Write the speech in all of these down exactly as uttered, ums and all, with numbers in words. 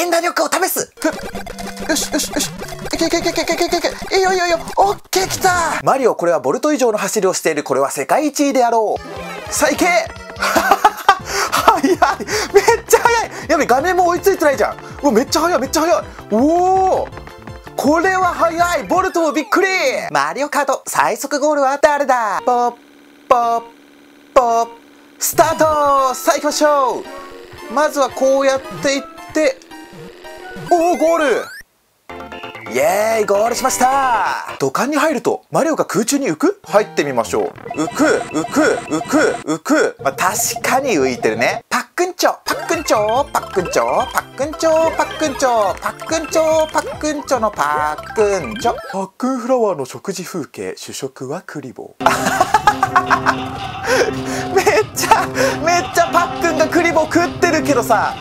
遠打力を試す。よしよしよし、いけいけいけいけいけいけいけいけ、いいよいいよいいよ、オッケー、きた。マリオ、これはボルト以上の走りをしている。これは世界一位であろう。さあいけ早い、めっちゃ速い。やべ、画面も追いついてないじゃん。うわ、めっちゃ速いめっちゃ速い。おお、これは速い。ボルトもびっくり。マリオカート最速ゴールは誰だ。ポッポッポッ、スタート。さあ行きましょう。まずはこうやっていって、おお、ゴール。イエーイ、ゴールしました。土管に入るとマリオが空中に浮く。入ってみましょう。浮く浮く浮く浮く、まあ、確かに浮いてるね。パックンチョパックンチョパックンチョパックンチョパックンチョパックンチョパックンチョのパックンチョ。パックンフラワーの食事風景、主食はクリボー。めっちゃめっちゃパックンがクリボー食ってるけどさ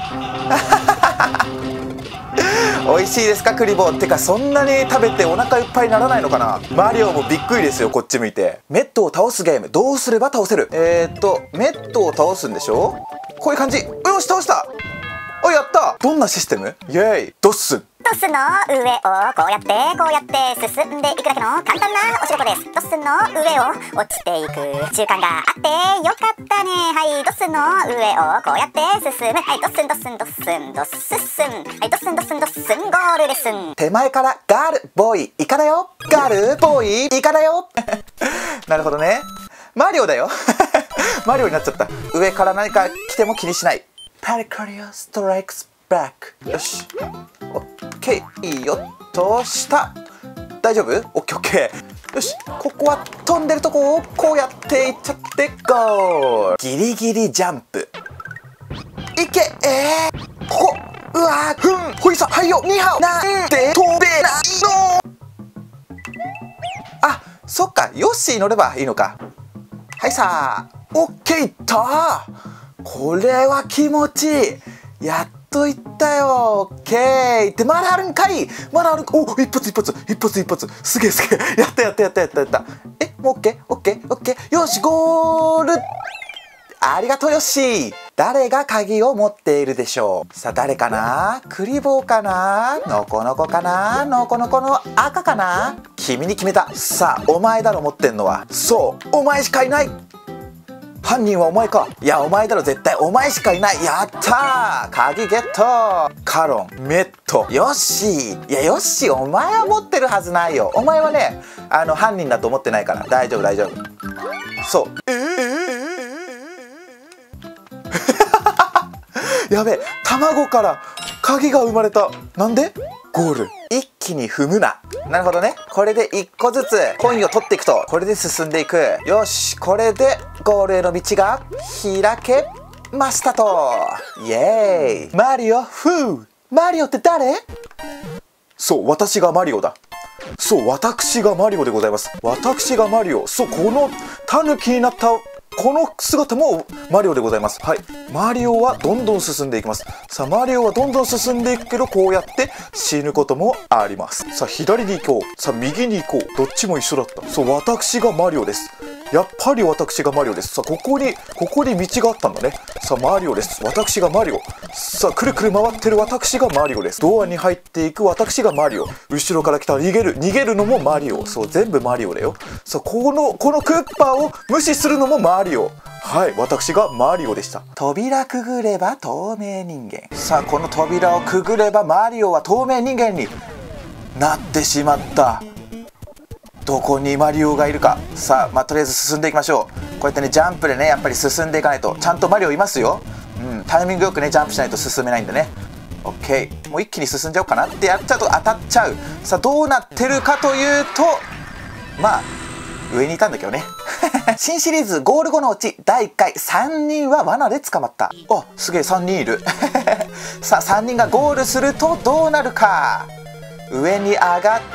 美味しいですかクリボー。ってか、そんなに食べてお腹いっぱいにならないのかな。マリオもびっくりですよ、こっち向いて。メットを倒すゲーム、どうすれば倒せる。えーっとメットを倒すんでしょ。こういう感じ。よし、倒した。あ、やった。どんなシステム。イエーイ。ドッスン。 ドッスンの上をこうやってこうやって進んでいくだけの簡単なお仕事です。ドッスンの上を落ちていく習慣があってよかったね。はい、ドッスンの上をこうやって進む。はい、ドッスンドッスンドッスンドッスッスン。はい、ドッスンドッスンドッスン、ゴールです。 手前からガールボーイイカだよ。ガールボーイイカだよなるほどね。マリオだよマリオになっちゃった。上から何か来ても気にしない。パリコリオストライクスバック。よし、オッケー。いいよっとした。大丈夫。オッケーオッケー。よし、ここは飛んでるとこをこうやっていっちゃってゴール。ギリギリジャンプいけ。えー、ここ、うわー、ふん、ほいさ、はいよ、にはお、なんで飛べないの。あ、そっか、ヨッシー乗ればいいのか。はいさー、オッケー、いったー。これは気持ちいい。やっといったよ。オッケー。ってまだあるんかい。まだあるんか。お、一発一発一発一発。すげえすげえ。やったやったやったやったやった。え、もうオッケーオッケーオッケー。よし、ゴール。ありがとう、よっしー。誰が鍵を持っているでしょう。さあ、誰かな。クリボーかな。ノコノコかな。ノコノコの赤かな。君に決めた。さあ、お前だろ持ってんのは。そう、お前しかいない。犯人はお前か。いや、お前だろ絶対。お前しかいない。やったー、鍵ゲット。カロン、メット、ヨッシー。いや、ヨッシー、お前は持ってるはずないよ。お前はね、あの犯人だと思ってないから大丈夫大丈夫。そう。えー、やべえ、卵から鍵が生まれた。なんで。ゴール。一気に踏むな。なるほどね。これで一個ずつコインを取っていくと、これで進んでいく。よし、これでゴールへの道が開けましたと。イエーイ。マリオ、フー。マリオって誰。そう、私がマリオだ。そう、私がマリオでございます。私がマリオ。そう、このタヌキになったこの姿もマリオでございます。はい、マリオはどんどん進んでいきます。さあ、マリオはどんどん進んでいくけど、こうやって死ぬこともあります。さあ、左に行こう。さあ、右に行こう。どっちも一緒だった。そう、私がマリオです。やっぱり私がマリオです。さあ、ここにここに道があったんだね。さあ、マリオです。私がマリオ。さあ、くるくる回ってる私がマリオです。ドアに入っていく私がマリオ。後ろから来たら逃げる逃げるのもマリオ。そう、全部マリオだよ。さあ、このこのクッパーを無視するのもマリオ。はい、私がマリオでした。扉くぐれば透明人間。さあ、この扉をくぐればマリオは透明人間になってしまった。どこにマリオがいるか。さあ、まあ、とりあえず進んでいきましょう。こうやってね、ジャンプでね、やっぱり進んでいかないと。ちゃんとマリオいますよ。うん、タイミングよくね、ジャンプしないと進めないんでね。オッケー。もう一気に進んじゃおうかなってやっちゃうと当たっちゃう。さあ、どうなってるかというと、まあ上にいたんだけどね新シリーズゴール後のうちだいいっかい、さんにんは罠で捕まった。あ、すげえ、さんにんいるさあ、さんにんがゴールするとどうなるか。上に上がって、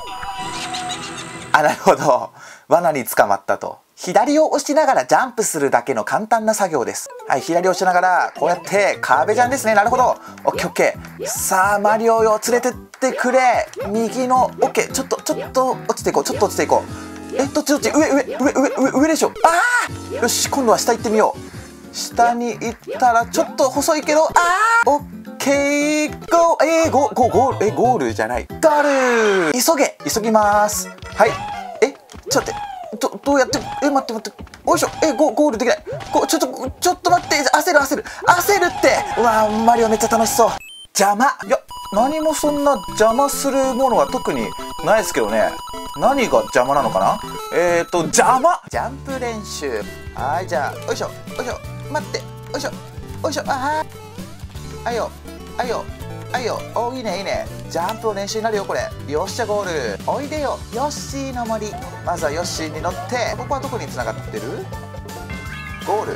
あ、なるほど、罠に捕まったと。左を押しながらジャンプするだけの簡単な作業です。はい、左を押しながらこうやって壁ジャンですね。なるほど、オッケーオッケー。さあ、マリオよ連れてってくれ。右のオッケー。ちょっとちょっと落ちていこう。ちょっと落ちていこう。え、どっちどっち。上上上上上上でしょ。ああ、よし、今度は下行ってみよう。下に行ったらちょっと細いけど、ああ、オッケーゴーえー、ゴゴゴールえゴールじゃないゴール急げ急ぎますはいえちょっと待ってどどうやってえ待って待っておいしょえゴゴールできないこちょっとちょっと待って焦る焦る焦るってうわマリオめっちゃ楽しそう邪魔いや何もそんな邪魔するものは特にないですけどね何が邪魔なのかなえーと邪魔ジャンプ練習はいじゃあよいしょよいしょ待ってよいしょよいしょあーあいよあいよあいよおいいねいいねジャンプの練習になるよこれよっしゃゴールおいでよヨッシーの森まずはヨッシーに乗ってここはどこに繋がってるゴール